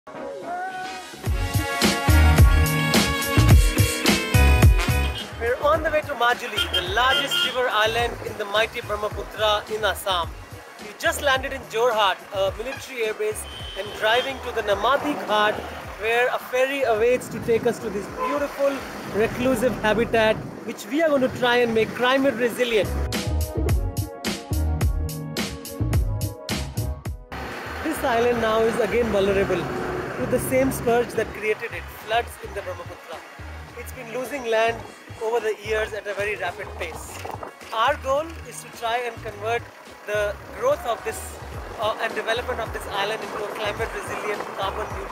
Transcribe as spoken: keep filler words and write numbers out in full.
We're on the way to Majuli, the largest river island in the mighty Brahmaputra in Assam. We just landed in Jorhat, a military airbase, and driving to the Namati Ghat, where a ferry awaits to take us to this beautiful reclusive habitat, which we are going to try and make climate resilient. This island now is again vulnerable to the same scourge that created it, floods in the Brahmaputra. It's been losing land over the years at a very rapid pace. Our goal is to try and convert the growth of this uh, and development of this island into a climate resilient, carbon neutral